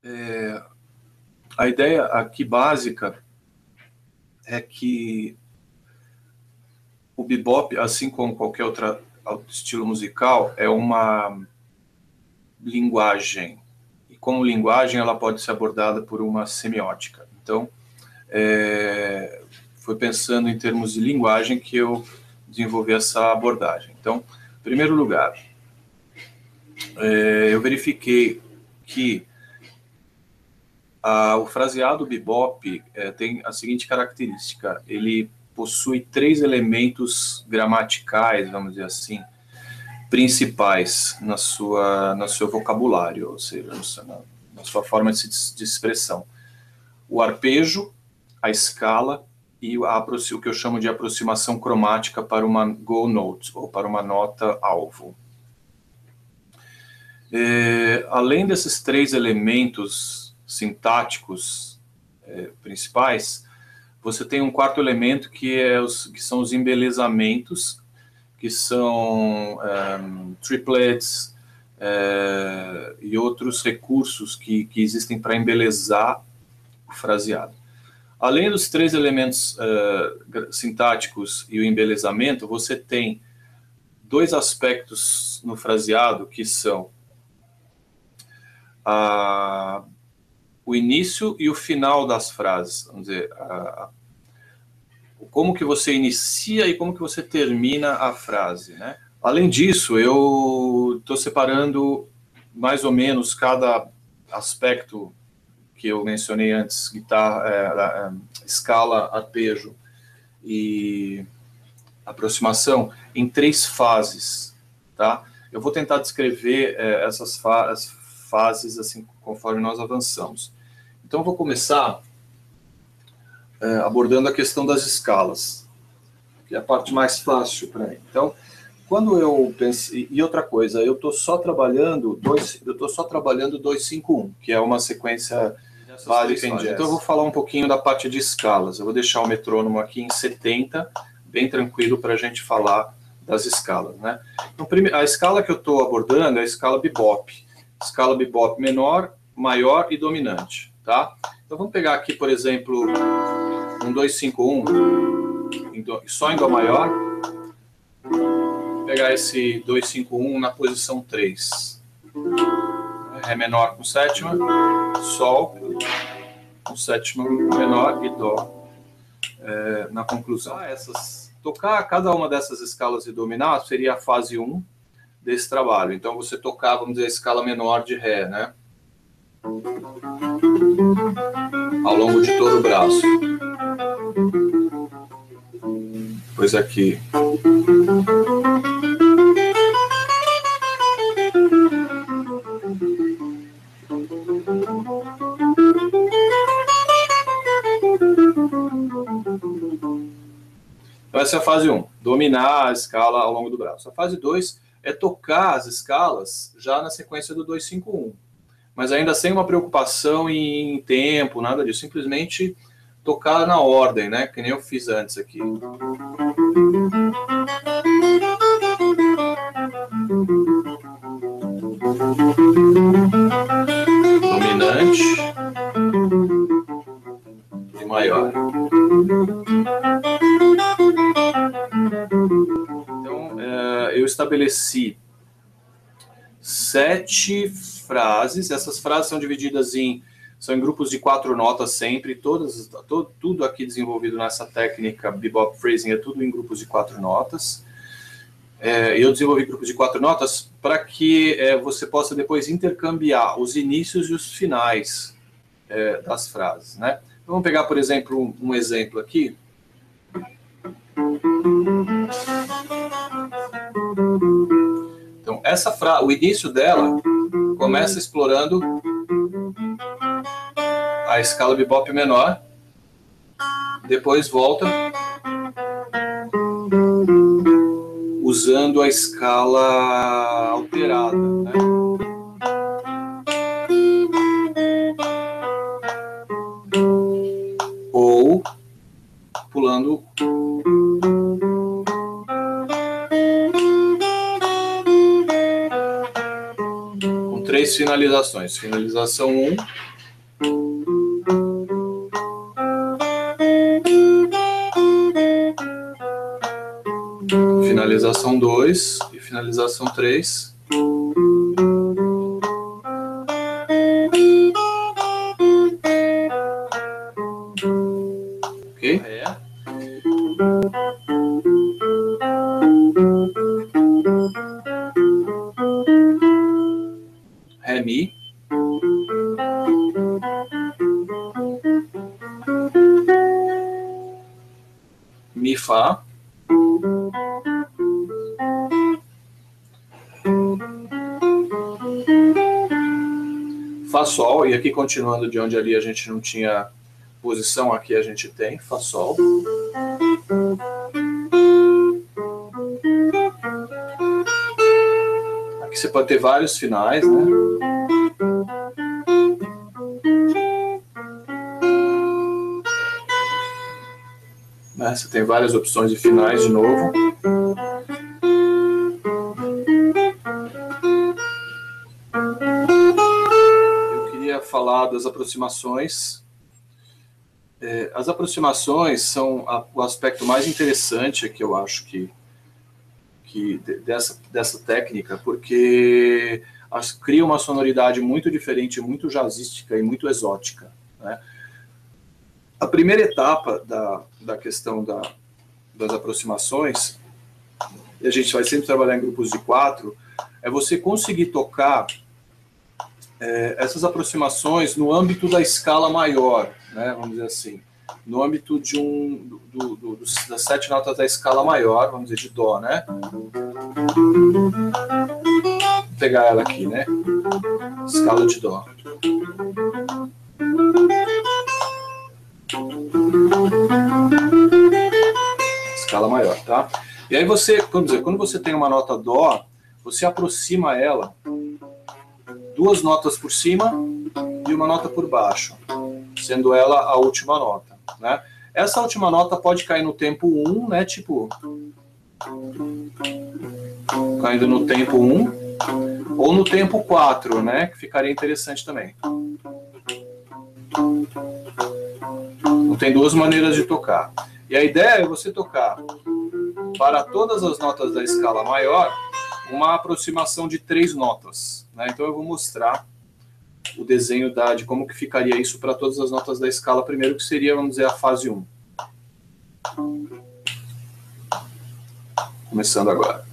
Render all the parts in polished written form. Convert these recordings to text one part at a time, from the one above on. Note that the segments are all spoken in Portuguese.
A ideia aqui básica é que o bebop, assim como qualquer outro estilo musical, é uma linguagem. E como linguagem, ela pode ser abordada por uma semiótica. Então, foi pensando em termos de linguagem que eu desenvolvi essa abordagem. Então, em primeiro lugar, eu verifiquei que o fraseado bebop tem a seguinte característica: ele possui 3 elementos gramaticais, vamos dizer assim, principais no seu vocabulário, ou seja, na sua forma de expressão. O arpejo, a escala e o que eu chamo de aproximação cromática para uma goal note, ou para uma nota alvo. Além desses 3 elementos sintáticos principais, você tem um quarto elemento que são os embelezamentos, que são triplets e outros recursos que existem para embelezar o fraseado. Além dos 3 elementos sintáticos e o embelezamento, você tem 2 aspectos no fraseado que são o início e o final das frases, vamos dizer, como que você inicia e como que você termina a frase, né? Além disso, eu estou separando mais ou menos cada aspecto que eu mencionei antes, guitarra, escala, arpejo e aproximação, em 3 fases, tá? Eu vou tentar descrever essas fases assim conforme nós avançamos. Então, eu vou começar abordando a questão das escalas, que é a parte mais fácil para mim. Então, quando eu pensei... E outra coisa, eu estou só trabalhando 2-5-1, que é uma sequência básica em jazz. Então, eu vou falar um pouquinho da parte de escalas. Eu vou deixar o metrônomo aqui em 70, bem tranquilo para a gente falar das escalas, né? Então, a escala que eu estou abordando é a escala bebop. Escala bebop menor, maior e dominante, tá? Então, vamos pegar aqui, por exemplo, um 2-5-1, só em Dó maior. Vou pegar esse 2-5-1 na posição 3. Ré menor com sétima, Sol com sétima menor e Dó na conclusão. Tocar cada uma dessas escalas e dominar seria a fase 1 desse trabalho. Então, você tocar, vamos dizer, a escala menor de Ré, né? Ao longo de todo o braço. Pois aqui. Então, essa é a fase 1, dominar a escala ao longo do braço. A fase 2 é tocar as escalas já na sequência do 2-5-1. Mas ainda sem uma preocupação em tempo, nada disso. Simplesmente tocar na ordem, né? Que nem eu fiz antes aqui. Dominante e maior. Então, eu estabeleci 7 frases. Essas frases são divididas são em grupos de 4 notas sempre. Tudo aqui desenvolvido nessa técnica bebop phrasing é tudo em grupos de 4 notas. Eu desenvolvi grupos de 4 notas para que você possa depois intercambiar os inícios e os finais das frases, né? Então, vamos pegar, por exemplo, um exemplo aqui. Então, essa frase, o início dela começa explorando a escala bebop menor, depois volta usando a escala alterada, né? Ou pulando com 3 finalizações. Finalização 1, finalização 2 e finalização 3. Ok? Ré, Mi. Mi, Fá. Fá, Sol, e aqui continuando de onde ali a gente não tinha posição, aqui a gente tem Fá, Sol. Aqui você pode ter vários finais, né? Você tem várias opções de finais de novo. Eu queria falar das aproximações. As aproximações são o aspecto mais interessante que eu acho que dessa técnica, porque cria uma sonoridade muito diferente, muito jazzística e muito exótica, né? A primeira etapa da questão das aproximações, e a gente vai sempre trabalhar em grupos de 4, é você conseguir tocar essas aproximações no âmbito da escala maior, né, vamos dizer assim, no âmbito de das 7 notas da escala maior, vamos dizer, de Dó, né? Vou pegar ela aqui, né? Escala de Dó. Escala maior, tá? E aí quando você tem uma nota Dó, você aproxima ela 2 notas por cima e uma nota por baixo, sendo ela a última nota, né? Essa última nota pode cair no tempo 1, né? Tipo, caindo no tempo 1, ou no tempo 4, né? Que ficaria interessante também. Então, tem 2 maneiras de tocar. E a ideia é você tocar para todas as notas da escala maior uma aproximação de 3 notas, né? Então eu vou mostrar o desenho de como que ficaria isso para todas as notas da escala primeiro, que seria, vamos dizer, a fase 1. Começando agora.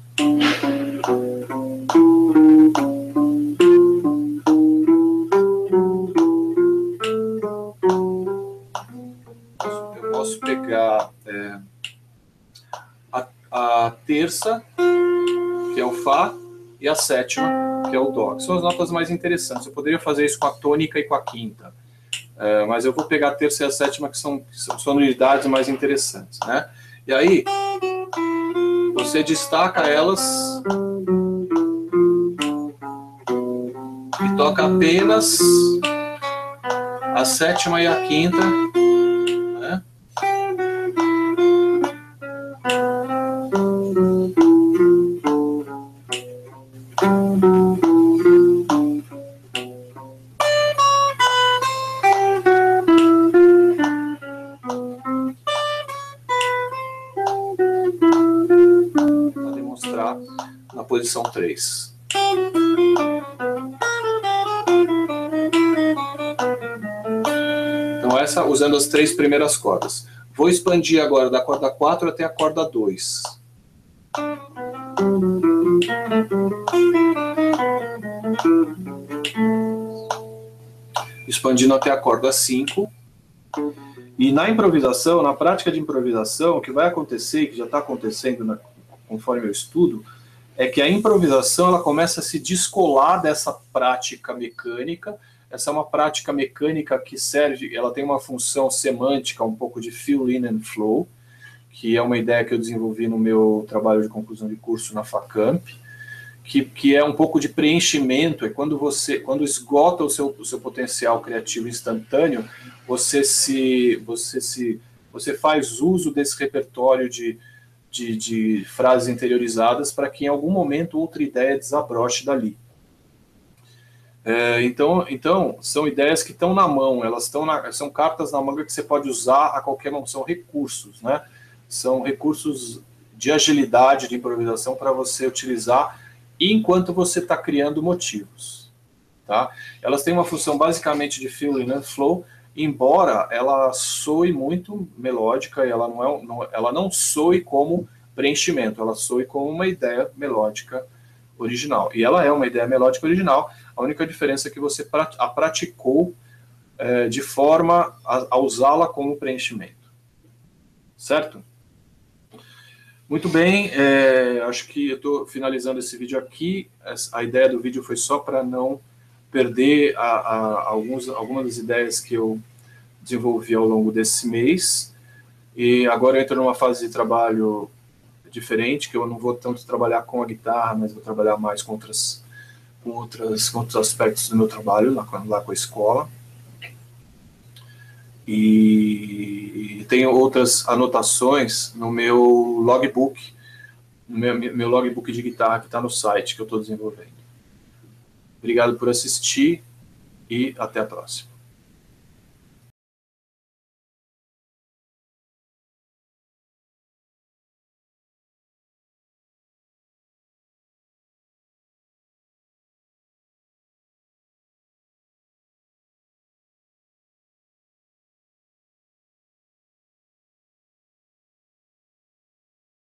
Eu posso pegar a terça, que é o Fá, e a sétima, que é o Dó, que são as notas mais interessantes. Eu poderia fazer isso com a tônica e com a quinta, mas eu vou pegar a terça e a sétima, que são sonoridades mais interessantes, né? E aí, você destaca elas e toca apenas a sétima e a quinta, né? Para demonstrar na posição 3. Então essa usando as 3 primeiras cordas. Vou expandir agora da corda 4 até a corda 2. Expandindo até a corda 5. E na improvisação, na prática de improvisação, o que vai acontecer, que já está acontecendo conforme eu estudo, é que a improvisação ela começa a se descolar dessa prática mecânica. Essa é uma prática mecânica que serve, ela tem uma função semântica, um pouco de fill in and flow, que é uma ideia que eu desenvolvi no meu trabalho de conclusão de curso na Facamp, que é um pouco de preenchimento, é quando esgota o seu potencial criativo instantâneo, você faz uso desse repertório de frases interiorizadas para que em algum momento outra ideia desabroche dali. Então, são ideias que estão na mão, são cartas na manga que você pode usar a qualquer momento, são recursos, né? São recursos de agilidade, de improvisação para você utilizar enquanto você está criando motivos. Tá? Elas têm uma função basicamente de filling and flow, embora ela soe muito melódica, e ela não soe como preenchimento, ela soe como uma ideia melódica original. E ela é uma ideia melódica original, a única diferença é que você a praticou de forma a usá-la como preenchimento. Certo? Muito bem, acho que eu estou finalizando esse vídeo aqui. A ideia do vídeo foi só para não perder algumas das ideias que eu desenvolvi ao longo desse mês. E agora eu entro numa fase de trabalho diferente, que eu não vou tanto trabalhar com a guitarra, mas vou trabalhar mais com outros aspectos do meu trabalho lá com a escola. E tenho outras anotações no meu logbook, no meu logbook de guitarra que está no site que eu estou desenvolvendo. Obrigado por assistir e até a próxima.